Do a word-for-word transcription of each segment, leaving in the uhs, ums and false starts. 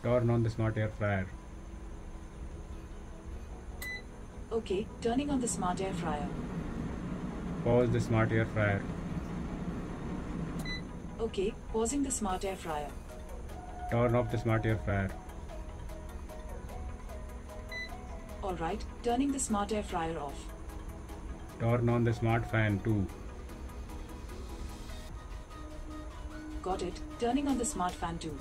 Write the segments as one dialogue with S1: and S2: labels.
S1: Turn on the smart air fryer.
S2: Okay, turning on the smart air fryer.
S1: Pause the smart air fryer.
S2: Okay, pausing the smart air fryer.
S1: Turn off the smart air fryer.
S2: Alright, turning the smart air fryer off.
S1: Turn on the smart fan too.
S2: Got it, turning on the smart fan too.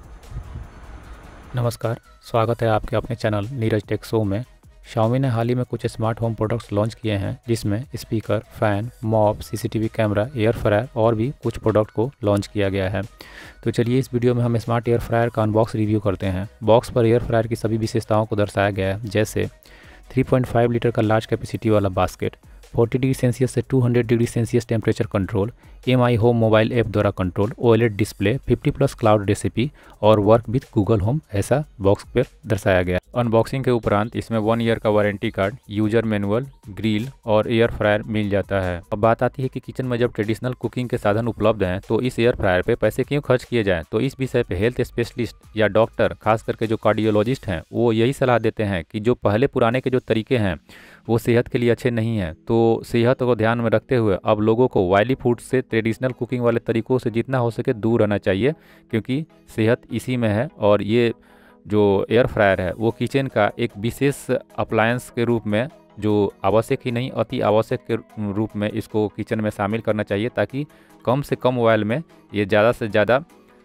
S3: नमस्कार, स्वागत है आपके अपने channel Neeraj tech show में। Xiaomi ने हाल ही में कुछ smart home products launch किए हैं, जिसमें speaker, fan, mop, CCTV camera, air fryer और भी कुछ प्रोडक्ट को लॉन्च किया गया है। तो चलिए इस वीडियो में हम स्मार्ट एयर फ्रायर का अनबॉक्स रिव्यू करते हैं। बॉक्स पर एयर फ्रायर की सभी विशेषताओं को दर्शाया गया है, जैसे थ्री पॉइंट फाइव लीटर का लार्ज कैपेसिटी वाला बास्केट, फोर्टी डिग्री सेल्सियस से two hundred degree Celsius temperature control, M I home mobile app द्वारा control, OLED display, fifty plus cloud recipe और वर्क विद गूगल होम, ऐसा box पर दर्शाया गया। Unboxing के उपरांत इसमें वन ईयर का warranty card, user manual, grill और एयर फ्रायर मिल जाता है। अब बात आती है कि किचन में जब ट्रेडिशनल कुकिंग के साधन उपलब्ध हैं तो इस एयर फ्रायर पे पैसे क्यों खर्च किए जाएं। तो इस विषय पे हेल्थ स्पेशलिस्ट या डॉक्टर, खास करके जो कार्डियोलॉजिस्ट हैं, वो यही सलाह देते हैं कि जो पहले पुराने के जो तरीके हैं वो सेहत के लिए अच्छे नहीं हैं। तो सेहत को ध्यान में रखते हुए अब लोगों को ऑयली फूड से ट्रेडिशनल कुकिंग वाले तरीकों से जितना हो सके दूर रहना चाहिए, क्योंकि सेहत इसी में है। और ये जो एयर फ्रायर है वो किचन का एक विशेष अप्लायंस के रूप में, जो आवश्यक ही नहीं अति आवश्यक के रूप में इसको किचन में शामिल करना चाहिए, ताकि कम से कम ऑयल में ये ज़्यादा से ज़्यादा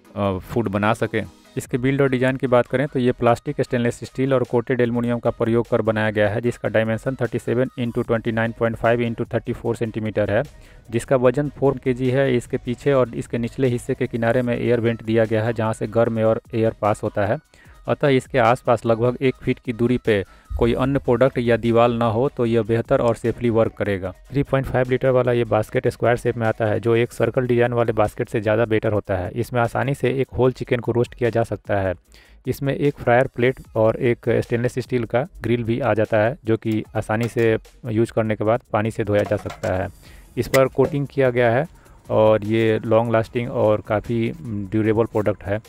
S3: फूड बना सके। इसके बिल्ड और डिज़ाइन की बात करें तो ये प्लास्टिक, स्टेनलेस स्टील और कोटेड एल्युमिनियम का प्रयोग कर बनाया गया है, जिसका dimension thirty seven into twenty nine point five into thirty four centimetre है, जिसका वजन फोर केजी है। इसके पीछे और इसके निचले हिस्से के किनारे में एयर वेंट दिया गया है, जहाँ से गर्म और एयर पास होता है। अतः इसके आसपास लगभग एक फीट की दूरी पे कोई अन्य प्रोडक्ट या दीवार ना हो तो यह बेहतर और सेफली वर्क करेगा। थ्री पॉइंट फाइव लीटर वाला ये बास्केट स्क्वायर शेप में आता है, जो एक सर्कल डिजाइन वाले बास्केट से ज़्यादा बेटर होता है। इसमें आसानी से एक होल चिकन को रोस्ट किया जा सकता है। इसमें एक फ्रायर प्लेट और एक स्टेनलेस स्टील का ग्रिल भी आ जाता है, जो कि आसानी से यूज करने के बाद पानी से धोया जा सकता है। इस पर कोटिंग किया गया है और ये लॉन्ग लास्टिंग और काफ़ी ड्यूरेबल प्रोडक्ट है।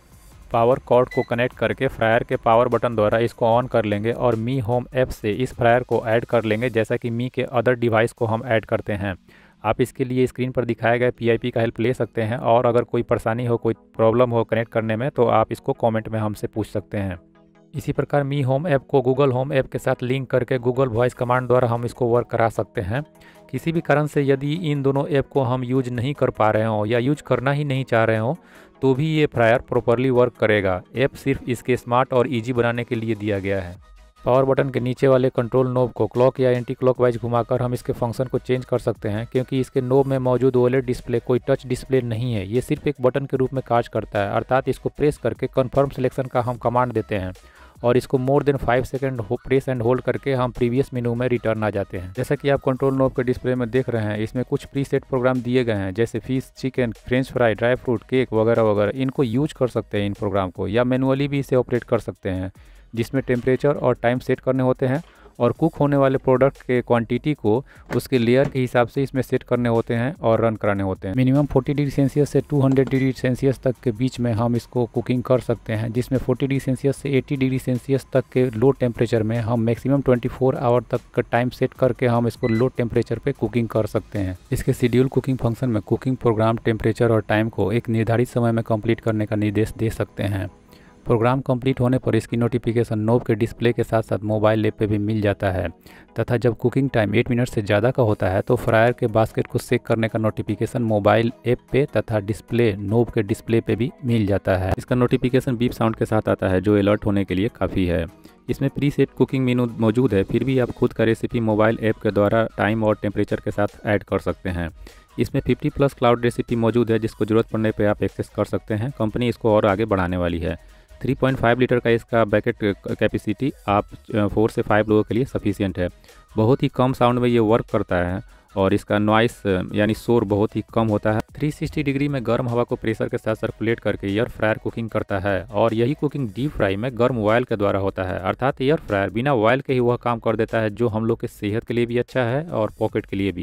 S3: पावर कॉर्ड को कनेक्ट करके फ्रायर के पावर बटन द्वारा इसको ऑन कर लेंगे और मी होम ऐप से इस फ्रायर को ऐड कर लेंगे, जैसा कि मी के अदर डिवाइस को हम ऐड करते हैं। आप इसके लिए स्क्रीन पर दिखाए गए पी आई पी का हेल्प ले सकते हैं, और अगर कोई परेशानी हो, कोई प्रॉब्लम हो कनेक्ट करने में, तो आप इसको कमेंट में हमसे पूछ सकते हैं। इसी प्रकार मी होम ऐप को गूगल होम ऐप के साथ लिंक करके गूगल वॉइस कमांड द्वारा हम इसको वर्क करा सकते हैं। किसी भी कारण से यदि इन दोनों ऐप को हम यूज नहीं कर पा रहे हों या यूज करना ही नहीं चाह रहे हों, तो भी ये फ्रायर प्रॉपरली वर्क करेगा। ऐप सिर्फ इसके स्मार्ट और इजी बनाने के लिए दिया गया है। पावर बटन के नीचे वाले कंट्रोल नोब को क्लॉक या एंटी क्लॉकवाइज घुमाकर हम इसके फंक्शन को चेंज कर सकते हैं, क्योंकि इसके नोब में मौजूद ओएलईडी डिस्प्ले कोई टच डिस्प्ले नहीं है। ये सिर्फ एक बटन के रूप में कार्य करता है, अर्थात इसको प्रेस करके कन्फर्म सिलेक्शन का हम कमांड देते हैं और इसको मोर देन फाइव सेकंड हो प्रेस एंड होल्ड करके हम प्रीवियस मेनू में रिटर्न आ जाते हैं। जैसा कि आप कंट्रोल नोब के डिस्प्ले में देख रहे हैं, इसमें कुछ प्री सेट प्रोग्राम दिए गए हैं, जैसे fish, chicken, french fry, dry fruit, cake वगैरह वगैरह। इनको यूज कर सकते हैं इन प्रोग्राम को, या मैनुअली भी इसे ऑपरेट कर सकते हैं, जिसमें टेम्परेचर और टाइम सेट करने होते हैं और कुक होने वाले प्रोडक्ट के क्वांटिटी को उसके लेयर के हिसाब से इसमें सेट करने होते हैं और रन कराने होते हैं। मिनिमम फोर्टी डिग्री सेल्सियस से टू हंड्रेड डिग्री सेल्सियस तक के बीच में हम इसको कुकिंग कर सकते हैं, जिसमें फोर्टी डिग्री सेल्सियस से एटी डिग्री सेल्सियस तक के लो टेम्परेचर में हम मैक्सिमम ट्वेंटी फोर आवर तक का टाइम सेट करके हम इसको लो टेम्परेचर पे कुकिंग कर सकते हैं। इसके शेड्यूल कुकिंग फंक्शन में कुकिंग प्रोग्राम टेम्परेचर और टाइम को एक निर्धारित समय में कंप्लीट करने का निर्देश दे सकते हैं। प्रोग्राम कंप्लीट होने पर इसकी नोटिफिकेशन नोब के डिस्प्ले के साथ साथ मोबाइल ऐप पे भी मिल जाता है, तथा जब कुकिंग टाइम एट मिनट से ज़्यादा का होता है तो फ्रायर के बास्केट को सेक करने का नोटिफिकेशन मोबाइल ऐप पे तथा डिस्प्ले नोब के डिस्प्ले पे भी मिल जाता है। इसका नोटिफिकेशन बीप साउंड के साथ आता है, जो अलर्ट होने के लिए काफ़ी है। इसमें प्री सेट कुकिंग मेनू मौजूद है, फिर भी आप खुद का रेसिपी मोबाइल ऐप के द्वारा टाइम और टेम्परेचर के साथ ऐड कर सकते हैं। इसमें फिफ्टी प्लस क्लाउड रेसिपी मौजूद है, जिसको ज़रूरत पड़ने पर आप एक्सेस कर सकते हैं। कंपनी इसको और आगे बढ़ाने वाली है। थ्री पॉइंट फाइव लीटर का इसका बैकेट कैपेसिटी आप फोर से फाइव लोगों के लिए सफिशिएंट है। बहुत ही कम साउंड में ये वर्क करता है और इसका नॉइस यानी शोर बहुत ही कम होता है। थ्री सिक्सटी डिग्री में गर्म हवा को प्रेशर के साथ सर्कुलेट करके एयर फ्रायर कुकिंग करता है, और यही कुकिंग डीप फ्राई में गर्म ऑयल के द्वारा होता है। अर्थात एयर फ्रायर बिना ऑयल के ही वह काम कर देता है, जो हम लोग के सेहत के लिए भी अच्छा है और पॉकेट के लिए भी,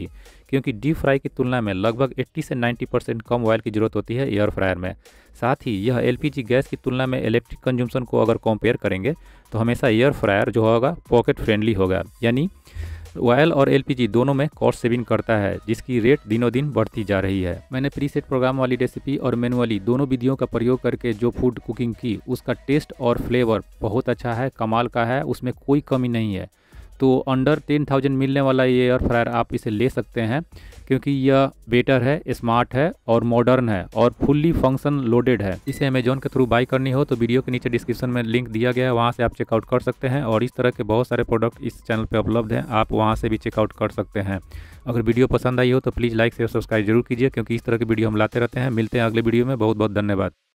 S3: क्योंकि डीप फ्राई की तुलना में लगभग अस्सी से नब्बे परसेंट कम ऑयल की ज़रूरत होती है एयर फ्रायर में। साथ ही यह एलपीजी गैस की तुलना में इलेक्ट्रिक कंजम्पशन को अगर कंपेयर करेंगे तो हमेशा एयर फ्रायर जो होगा पॉकेट फ्रेंडली होगा, यानी ऑयल और एलपीजी दोनों में कॉस्ट सेविंग करता है, जिसकी रेट दिनों दिन बढ़ती जा रही है। मैंने प्रीसेट प्रोग्राम वाली रेसिपी और मैनुअली दोनों विधियों का प्रयोग करके जो फूड कुकिंग की, उसका टेस्ट और फ्लेवर बहुत अच्छा है, कमाल का है, उसमें कोई कमी नहीं है। तो अंडर टेन थाउजेंड मिलने वाला ये एयर फ्रायर आप इसे ले सकते हैं, क्योंकि यह बेटर है, स्मार्ट है और मॉडर्न है और फुल्ली फंक्शन लोडेड है। इसे अमेजोन के थ्रू बाई करनी हो तो वीडियो के नीचे डिस्क्रिप्शन में लिंक दिया गया है, वहाँ से आप चेकआउट कर सकते हैं। और इस तरह के बहुत सारे प्रोडक्ट इस चैनल पे उपलब्ध हैं, आप वहाँ से भी चेकआउट कर सकते हैं। अगर वीडियो पसंद आई हो तो प्लीज़ लाइक शेयर सब्सक्राइब जरूर कीजिए, क्योंकि इस तरह की वीडियो हम लाते रहते हैं। मिलते हैं अगले वीडियो में। बहुत बहुत धन्यवाद।